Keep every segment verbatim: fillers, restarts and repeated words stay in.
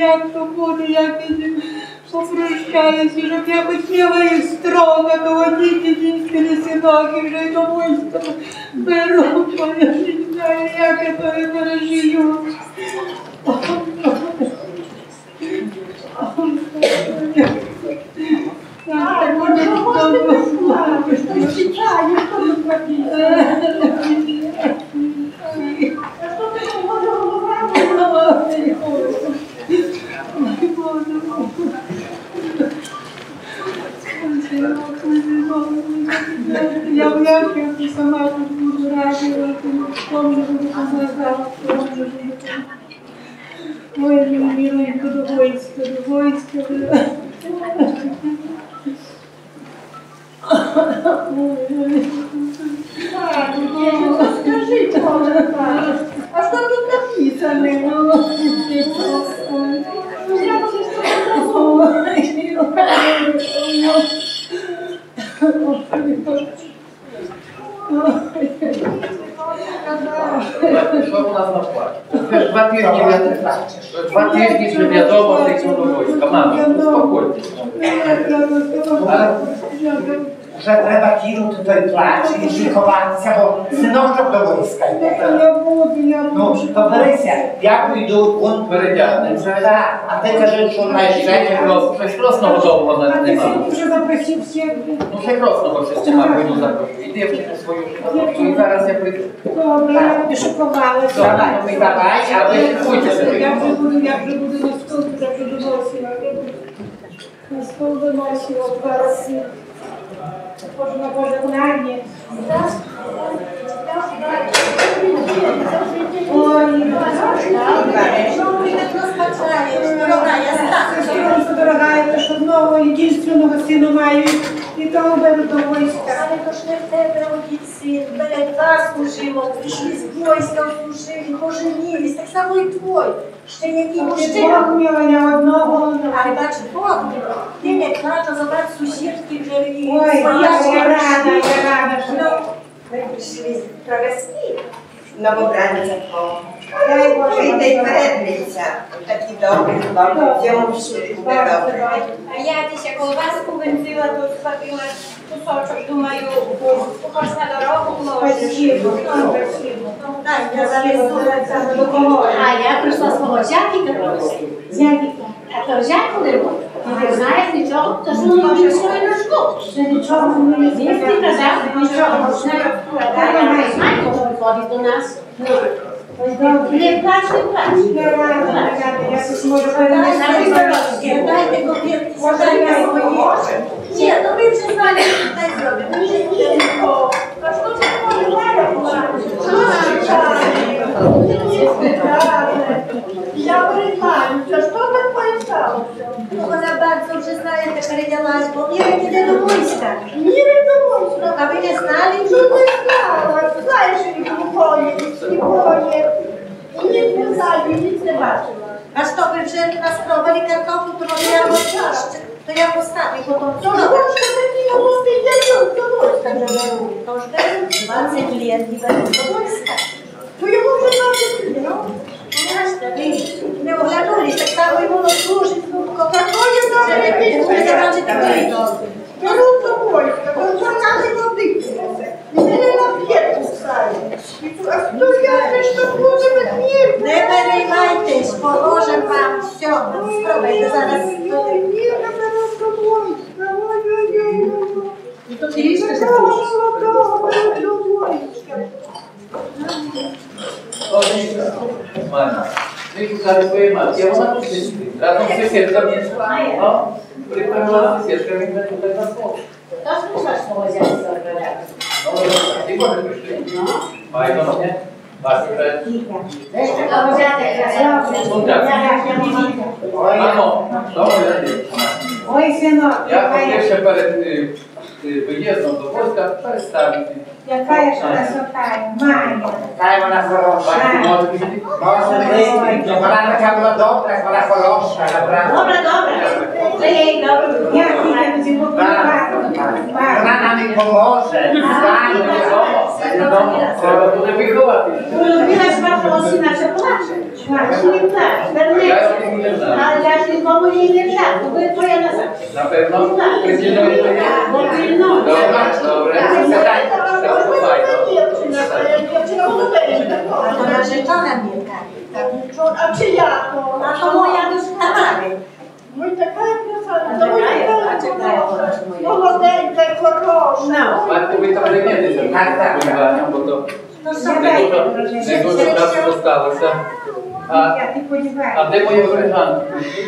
як то буде, як попрощалися, щоб я хоч мила і строга, то одіть единственні синоки вже й до війська беру, бо я не знаю, як я то пережию. Я вряд ли сама тут буду радоваться, помню, буду помогать, помню, ой, милый, буду войска, войска. Скажи, пожалуйста, а что тут написано? Що у нас на платі? Два тижні, два тижні, що відомо, що йдемо до війська. Мама, успокойтесь. Że trzeba kinąć tutaj plać i szykować, bo synowczak do wojska idzie. Я буду, я буду. No, to Marysia, ja pójdę, on Передягне. tak, a ty кажеш, що найщеще. Щось красного довго А ти немає. вже запросив всіх. Ну, ще красного щось немає, прийду запрошую. Іди вчити свою школу, і зараз я прийду. Добре, я буду шокувала. Давай, ми давай, а ви шикуйтеся. Я вже буду, я вже буду на стол, я вже доносила. На стол доносила два рази. Боже, на пожеgnanie. Ой, дорогая, що одного єдиного сина маю, і того беру до війська. Ale to że wtedy rodzicy, byle dwa służyło, wyszli z wojska, służyli, pożenili, tak samo i twój. Jeszcze nie Ти mimo Бог miała nie одного. ale patrz, Bóg, ty nie klacza, zobacz sąsiedki, że i Ой, я рада, я рада, що... No, my przyszli travesti. Nowobrańca po Дай Боже, i tej Wernica. Taki dobry, dobry, wziąwszy, dobry. А я dzisiaj колбаску вензила, тут схватила кусочок, думаю, похожа дорогу, може. спасибо, спасибо. Tak, ja zaraz До кого? А я прийшла свого зятіка провести. Зятіка. А то зятько не буде. І не знає нічого, то що не може свою ножку. Ще нічого не Він ти казав, нічого не знає. Та не знає, хто приходить до нас. Не плач, не плач. Я рада, я рада, я тут можу Nie, dajcie kobiety, zadajcie swoje. Nie, no my już znali, tak zrobię. My nie nie, bo... A co to Dobry pan, to co pan powiedział? Ona bardzo dobrze znaje te передялась, bo nie wiem kiedy do wojska. Nie wiem do wojska. A wy nie znali? No nie znałam. Znaję, że nie boję, nie boję. I nic nie znali, nic nie baczyła. A to by wzięli na skrobę i kartoflu, to ja postawię. To ja postawię, bo to... To wojska taki no bo pieniądze do wojska, że było. To już będą dwadzieścia klientów będą do wojska. To ja może bardzo no. Jasne, nie oglądali, tak samo i mogą służyć, tylko To jest dobre, nie nie zabrać tego klientów. To rób do wojska, to co każdy do dychty. I tyle na pietru wstaje. A tu ja też to może być mierny. Nie переймайтесь, pomoże wam все. Spróbuj, to zaraz... Nie, na pewno do wojska. І то ти річка ще Do будеш. wojska. Мама, ви шукали своєї матері, вона тут сидить. Разом з сусідками. Ну, приправила з сусідками, ми тут на стол. То ж прийшла свого зятька розглядати. І може прийшли. Файно, не? Вас це. Знаєш, такого зятя, Ну так. Мамо, добре, Ой, синок, я яка хотів я, ще перед е, е, виїздом до війська представити. яка я ж красота, Майя. Хай вона хороша. Може бути? Може бути, вона така була добра, вона хороша, naprawdę. Добре, добре. Це я їй добре. Я тільки не зібрала. Вона нам і поможе. Знаю, відомо. Треба буде виховати. Розумієш, вашого сина ще плаче. Плаче, не плаче. Я його не pewna. Ale ja nikomu nie wiem tak, to była twoja na zawsze. Na pewno? Pilnujesz to nie? Bo pilnuję. Dobra, dobra. To fajno. A to narzeczona mnie tak. A czy ja to? A to moja dostała. Mój taka piosenka, to mój taka powodenka, koroszna. Matko, wy tam legendy są. Tak, tak. Pływają, bo to To są najgorsze czasu zostało się. A, a де моє koleżanki?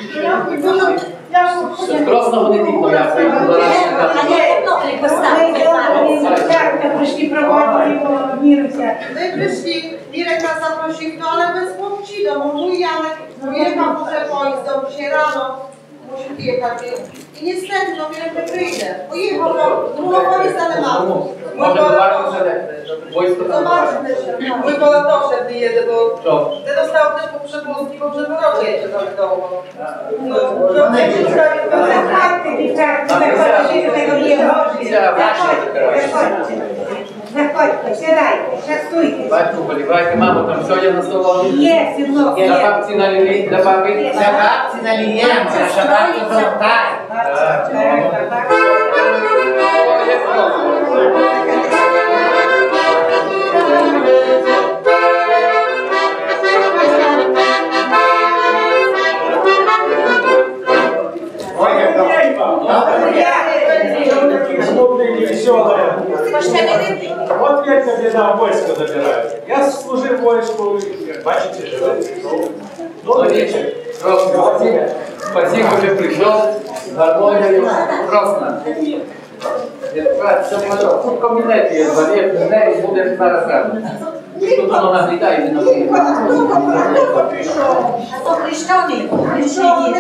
Krosno вони тільки, я прийду до нас. A nie, no tylko stałe. Tak, to przyszli prowadzić, bo nie chcę. My wyszli, Mirek nas zaprosił, no ale bez chłopci domu. Mój Janek pojechał może pojeździą dzisiaj rano. Musi jechać. I niestety, no Mirek nie przyjdzie. Pojechał, no drugą pojeźdź, ale mało. Może zobaczmy, że wojsko tam Zobaczmy się. Mój połatoszek nie jedzie, bo Co? ty dostał też po przepustki, bo żeby rodzie jedzie za długo. No, No, no, nie, nie, nie. Zachodźcie, dziewczatki, zachodźcie, do tego nie chodzi. Zachodźcie, zachodźcie, siadajcie, czastujcie. Батько, поливайте, мамо, там що є на столі? Є, сідло, Для є. бабці налили, для баби? Для бабці наліємо, щоб бабці золотай. О, є слово. Ой, як добре. Смутные, невеселые. Вот как меня на войско забирают. Я служил войску, бачите, живет. Ну, нічого. Просто спасибо. Спасибо, що прийшов. Гармонію. Просто. Це може, тут в кабінеті є двоє, не, і буде зараз рано. Тут воно наглядає, не наглядає. A to Krysztowy. Krysztowy.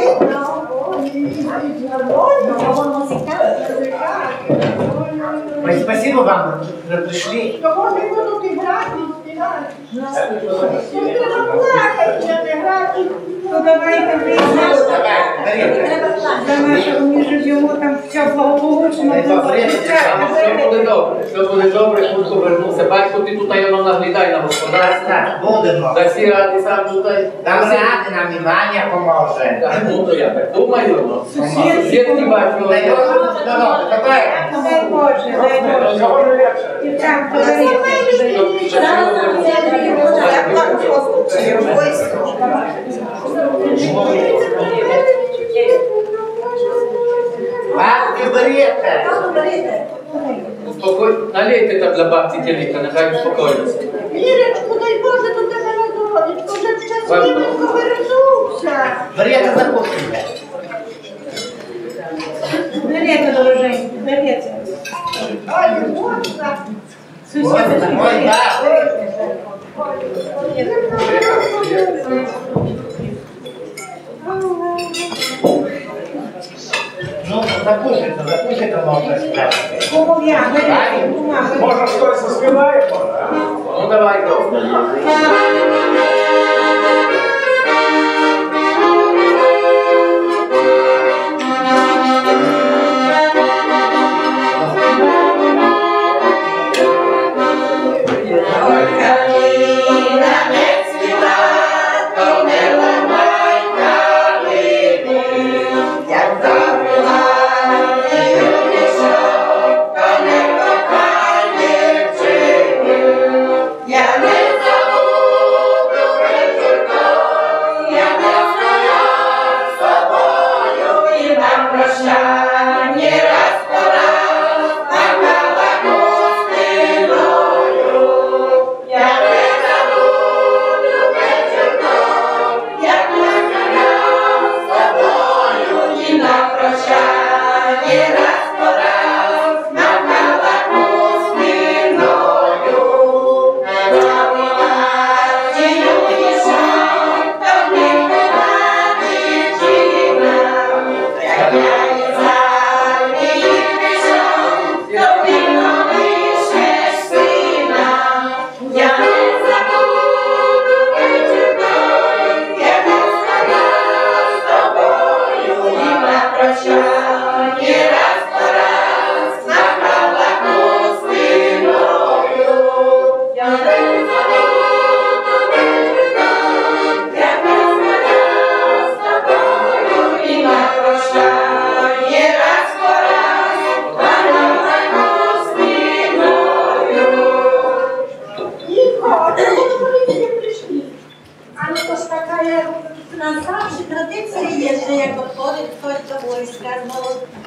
No, on muzykant. Ой, спасибо вам, що прийшли. To może będą tych graki wspierać. To trzeba płakać, że te graki. Ну давайте вийдемо. За нашого міжживу там все благополучно. Там все буде добре, все буде добре, Курко вернувся. Батько, ти тут воно наглядай на Так, господарство. так, будемо. Да всі раді сам тут. Нам ради, нам Іваня поможе. Так, ну то я так думаю. Сітки батько. Дай Боже, будь здорові. Тепер. Дай Боже, дай Боже. Кого же легче? Дівчатка, беріть. Бабки берете. Спокой, налейте там для бабці тіліка, нехай успокоїться. Мірочку, дай Боже, до тебе на здоров'ячко, вже щасливенько вернувся. Берете, закусуйте. Берете, дороженькі, берете. Ой, можна. Сусіди, Ой, так. Ну, закусуйте, закусуйте, може, справді. кому я, берете, бумагу. Может, что-то соспевает, может? Ну давай, добре. Я не забуду вечір że jak odchodzi ktoś do wojska, no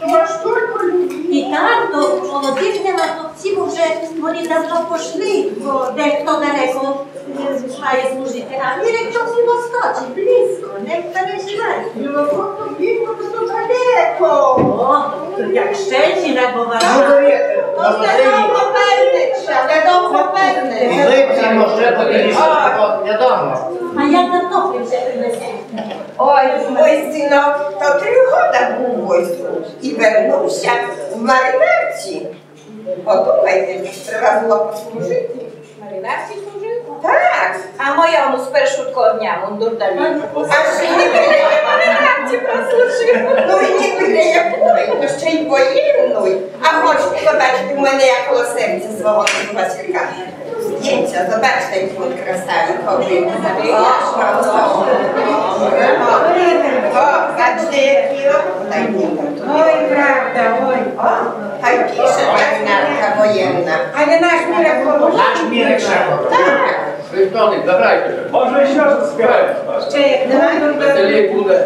i tak, to ono dziwnie ma to cicho, że oni dawno poszli, bo kto daleko staje służyć, a Mirek to nie poskoczy, blisko, nie pereszczaj. No to blisko, to daleko. O, jak Szczecin, albo Warszawa. To wiadomo Kopernik, wiadomo Kopernik. Wy może powiedzieć, wiadomo. A jak na topie się wymyśli? Oj, w wojsku, no, to trójchoda był w wojsku i wewnął się w marynarci. O tutaj też trzeba było posłużyć. Marynarci służył? Tak, A moja mu z pierwszego dnia mundur dali. aż się nie byle marynarci posłużył. No i nie byle jakoj, jeszcze i wojennej. A chodź, zobacz, u mnie jako serce swobodnego Wasylka. Zdjęcia, zobacz ten płód krasami, kobiet. O, mam to. O, patrzcie jaki tutaj Oj, prawda, oj. O, tak pisze marynarka wojenna. Ale nasz Mirek położył. Nasz Mirek Szefo. Tak. Krysztonik, zabrajcie się. Może jeszcze raz śpiewać. Jeszcze jak na Weselej budę.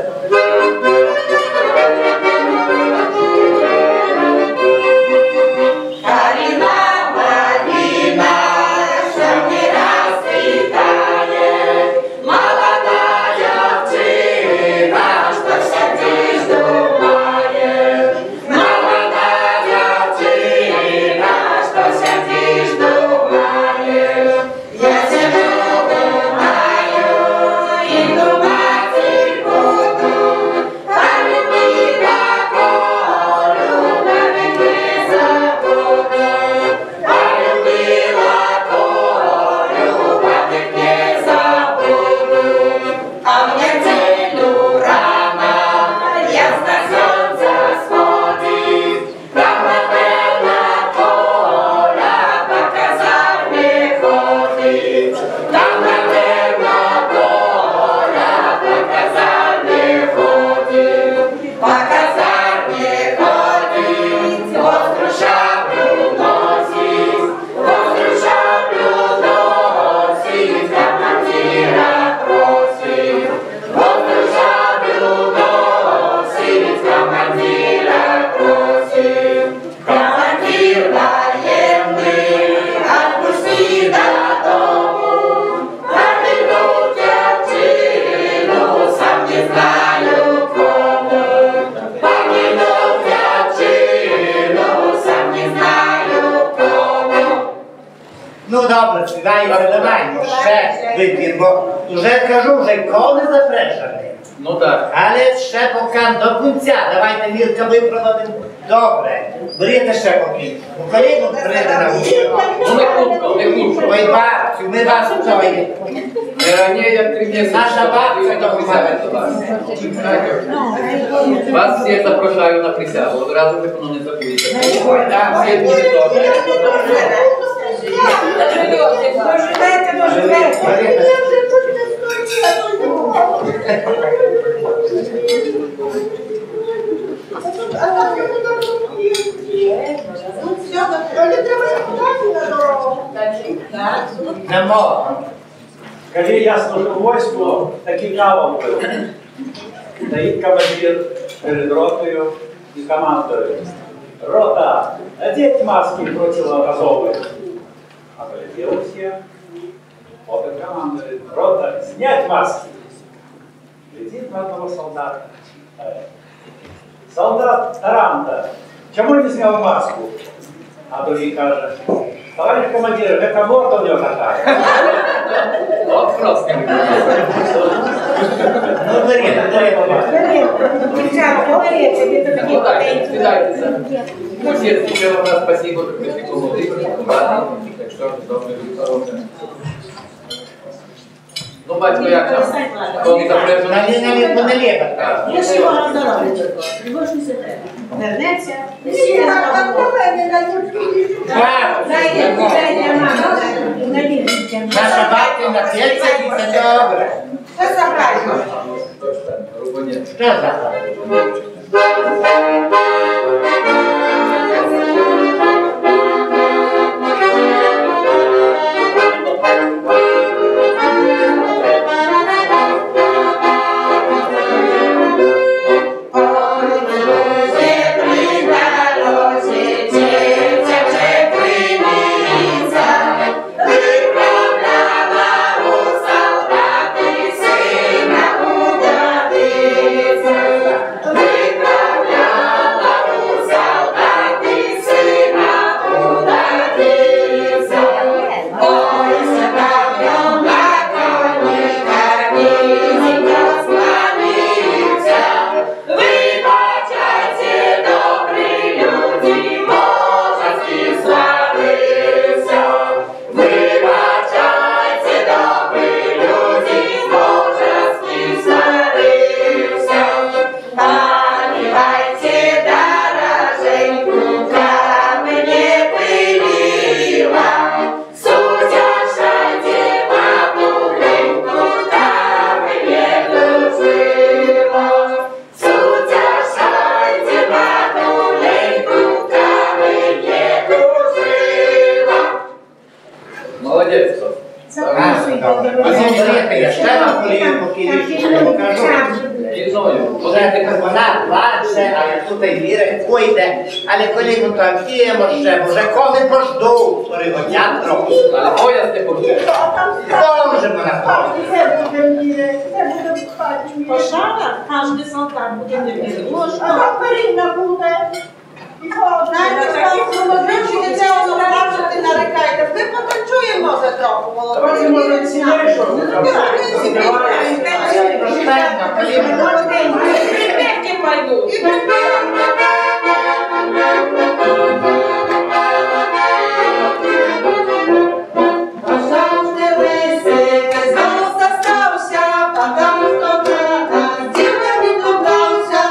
No dobra, daj, daj, ще вибір, бо вже кажу, вже коли запрошений. No tak. Але ще поки до кінця, давайте Мірка виправимо добре. Беріть ще поки. Україну прийде на вулицю. No nie krótko, nie krótko. Ой, бабцю, ми вас вчої. Nie, nie, jak ty mnie Nasza babcia to Was всіх запрошую на присягу, одразу виконано не забудьте. Так, всі буде добре. Доживете, доживете. Не можна. Коли я служив в війську, такий кавал був. Стоїть командир перед ротою і командує. Рота, одеть маски противогазовые. А полетели все. Вот и командует. Рота, снять маски. Летит на одного солдата. Солдат Таранта, чому не снял маску? А другий каже, товарищ командир, это морда у него такая. От просто. Ну, беріть, беріть. Дівчата, говорите, ви то такі Ну так, маленькі. сідайтеся. Ну, всі тебе у нас спасибо, що прийшли помолитися, побачити. Так що, добре, хороше. Ну, батько, як там? Коли запрошено? Навіть навіть понелєба. Я ще вам здоров'я тільки. Любов не себе. Вернеться. Так, Дайте, дайте, мама, налізьте. наша бабця нап'ється і це добре. Що за правильно? Що за? Чекайте, я ще вам полію по кілішку покажу. Війною. Вже вона плаче, а я тут віри пойде. Але коли ми там п'ємо ще, може коли пожду, пригодять трохи. Але пояс не покажу. Може вона Пошана, każdy солдат буде мирити. А перина буде. Знаєте, що молодичі не треба забачити, нарекайте. Ви потанцюємо, може, трохи, молодичі. Давайте, може, сімейшого. Припевки пойдут. Завжди веселий, знову застався, потому що брата, дівка відлукався.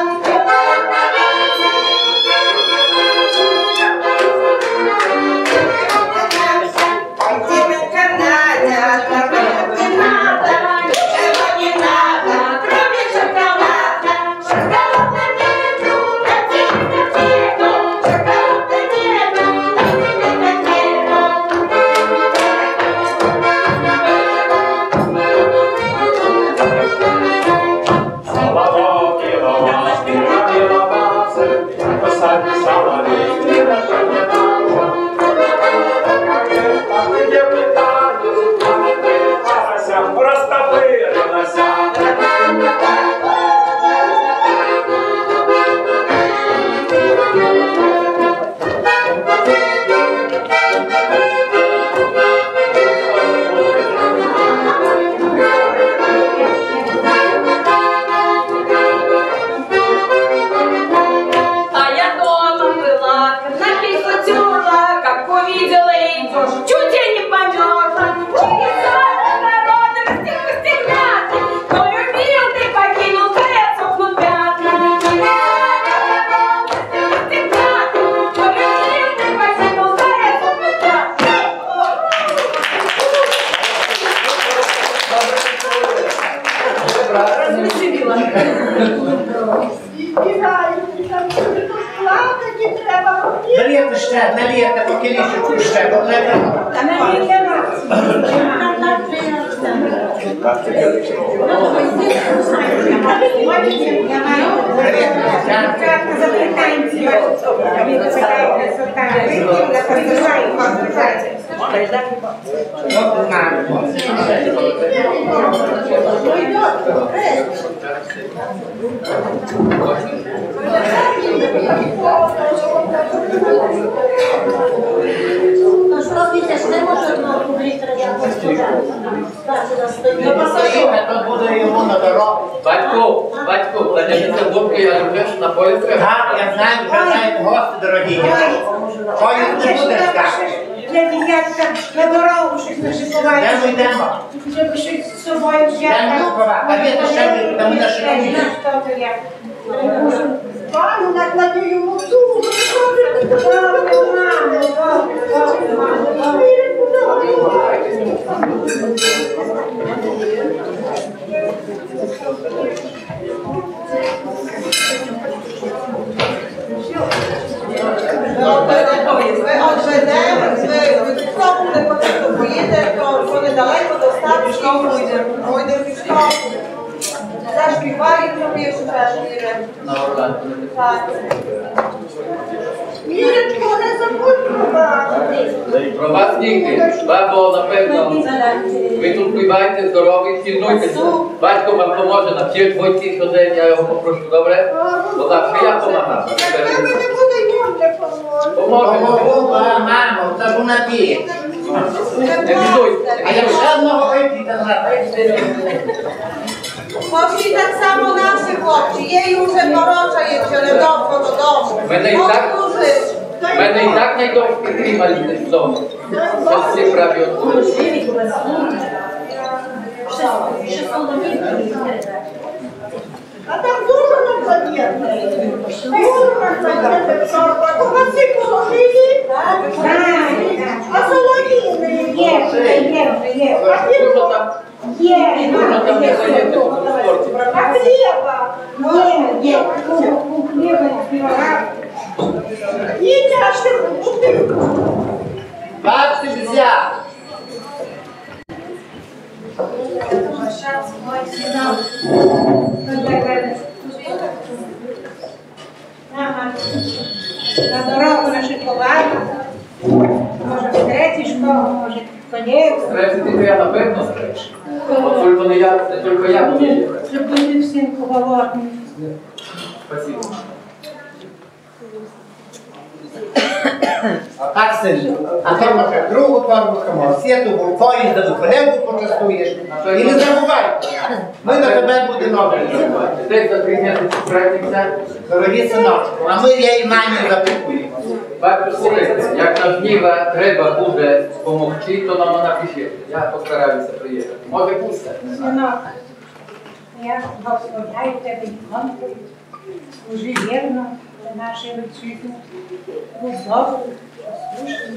Дівчинка Надя, тобі не надо, нічого не надо, кроме шоколада. Шоколада нету, котика нету, шоколада нету, котика Соловок и лаваш, и лавасы, посадки соловей, и наша не наша. Где питаюсь, а ты растопырилась. А я дома была, ноги затерла, как увидела идешь, чуть я не померзла. Через народ растек стеклянный, но любил ты, покинул кресло в пятна. Через народ растек стеклянный, но любил ты, покинул кресло в пятна. Берете ще, налієте по кілішку ще, бо вже No що widzisz, не може одного кублітра стоїме, то буде йому на дорогу. Батько, батько, подивіться губки, я люблю на пояс. Так, я знаю, вже знаєте, гості дорогі. Поїзд не буде ждати. Для дів'ятка на дорогу щось Де нашикувати. ми йдемо? Щоб щось з собою взяти. Де ми шукувати? А де ти ще ми там на широкі? Пану накладу йому ту. Добре, мамо, добре, мамо. Ми odwedемо, ви знову не потрібно поїдете, то недалеко до старої школи пойдемо в школу. Заспівають тобі ще теж. Так. Мірочко, не забудь про вас. Про вас нігде. Бабо, напевно, ви тут співаєте, здорові, цінуйтеся. Батько вам поможе на всі двойці щодень, я його попрошу, добре? Бо завжди я помагаю. Тебе не буде йому не поможе. Поможемо. О, мамо, це ж вона п'є. Не бідуйте. А я ще одного вип'єте на Poszli tak samo nasi chłopcy, jej już poroczajecie, ale dobrze do domu. Мене і так, Powtórzyć. мене і так найдовше тримали в дому. Це всі праві отвори. А там дуже нам заєдне. Дуже нам заєдне. У вас і положили? Так. А солов'їни є, є, є. А Dużo tam, є. dużo tam nie zajęty w sporcie. А хліба? Є, є. Хліба, хліба. Їдя, що ти? Бабці взяв. Ага. На дорогу нашикувати. Може, в третій школу, може, колєву. Стресі ти я напевно стреш. От тільки не я, не тільки я буду. Щоб бути всім голодним. Спасибо. А так сильно. А то може другу торбу, може сіту, бо поїзда до колегу почастуєш. І не забувай, ми на тебе будемо добре. Десь за три місяці праздника. Дорогі синочку, а ми її мамі запікуємо. Бабцю, слухайте, як на жніва треба буде допомогти, то нам напишіть. Я постараюся приїхати. Може пусте? Синок, я благословляю тебе іконку, служи вірно для нашої вітчизни, будь добрий, послушний.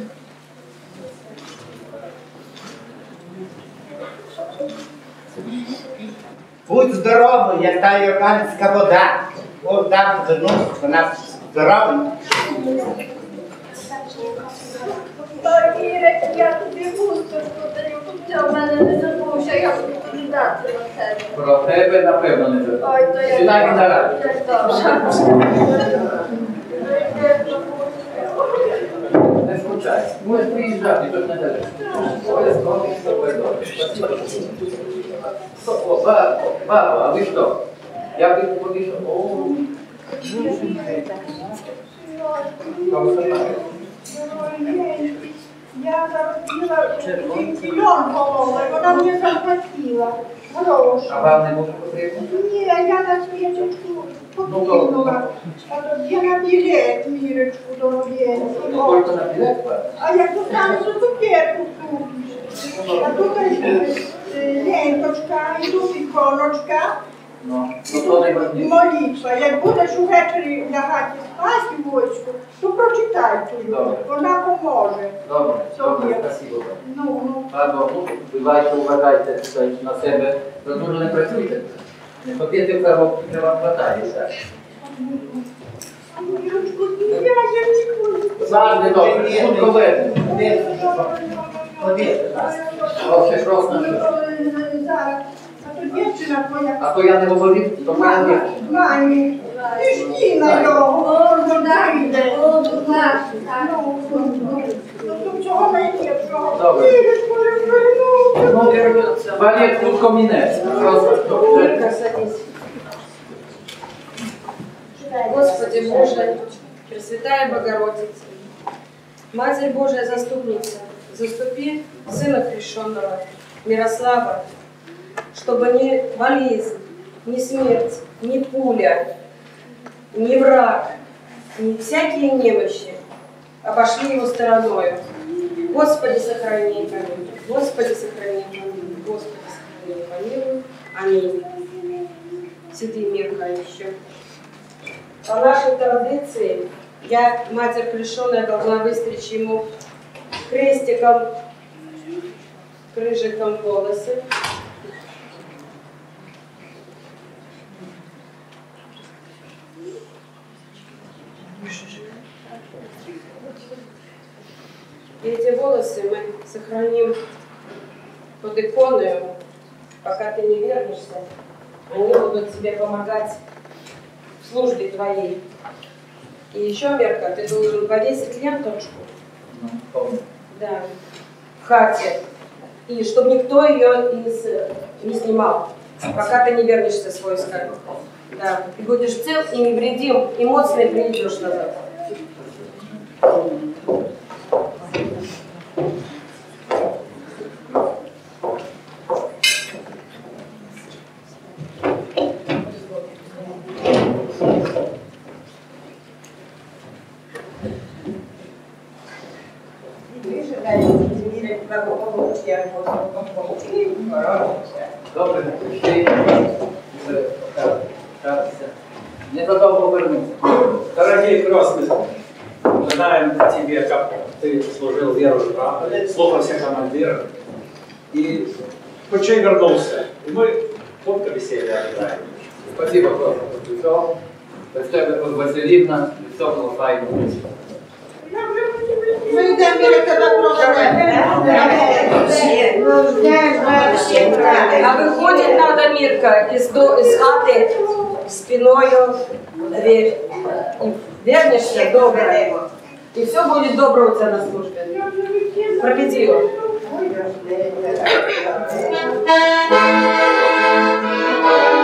Будь здоровий, як та йорданська вода. Бог дав зерно, вона здорова. Ой, Ірик, я тобі хусточку даю, ти в мене не забувся, я буду віддати на тебе. Про тебе, напевно, не забуду. Ой, то я... Сідай на раді. Не скучай. Можеш приїжджати, то ж не далеко. Ой, скоро, супер, добре. О, бабо, бабо, а ви що? Я би повішав. О, Я заробила мільйон голови, вона мені заплатила. Гроші. а вам не може потрібно? Ні, я на свічечку покинула. А тоді на білет мірочку до об'єднання. Ну, тільки на білет, А як тут там за цукерку купиш? А тут ленточка, і тут іконочка. ну, ну, то найважніше. Молитва. Як будеш увечері лягати спати в війську, то прочитай ту. Добре. Вона поможе. Добре, добре, Собі. спасибо. Ну, ну. Бабо, ну, бувайте, уважайте tutaj на себе. За дуже не працюйте. Не поп'єте каву, не вам хватає, так? Мірочку, я не Завжди добре, швидко веде. Ходіть. О, ще просто що. Зараз. А то дівчина твоя. А то я не говорив, то моя дівчина. Мамі, ти ж кіна його. О, ну так, о, ну так, так. Ну, ну, ну. Ну, цього найгіршого. Добре. Ірочку, не звернувся. Ну, Валет, швидко мінець. Просто що. Господи Боже, Пресвятая Богородица, Матерь Божия Заступница, заступи Сына Крещенного Мирослава, чтобы ни болезнь, ни смерть, ни пуля, ни враг, ни всякие немощи обошли его стороною. Господи, сохрани и помилуй. Господи, сохрани и помилуй. Господи, сохрани и помилуй. Аминь. Святый мир еще. По нашей традиции, я, Матерь Крещенная, должна выстричь ему крестиком, крыжиком волосы. И эти волосы мы сохраним под иконою, пока ты не вернешься. Они будут тебе помогать в службе твоей. И еще, Мерка, ты должен повесить ленточку, да, в хате. И чтобы никто ее из, не снимал, пока ты не вернешься в свой скарб. Да, ты будешь цел и невредим, и моцный придешь назад. Добре, прийшли. Не задолго вернуться. Дорогие крестные, знаем тебе, как ты служил веру и правду, слушался командира, и почему вернулся. И мы только веселье ожидаем. Спасибо, просто прийшов. Без тебе, Василівна, все було файно. Я вже хочу My йдемо, Мірик, тебе проведемо. А выходит надо, Мирка, из, до, из хаты спиною в дверь. И вернешься доброе. И все будет добро у тебя на службе. Проведи его. Thank you.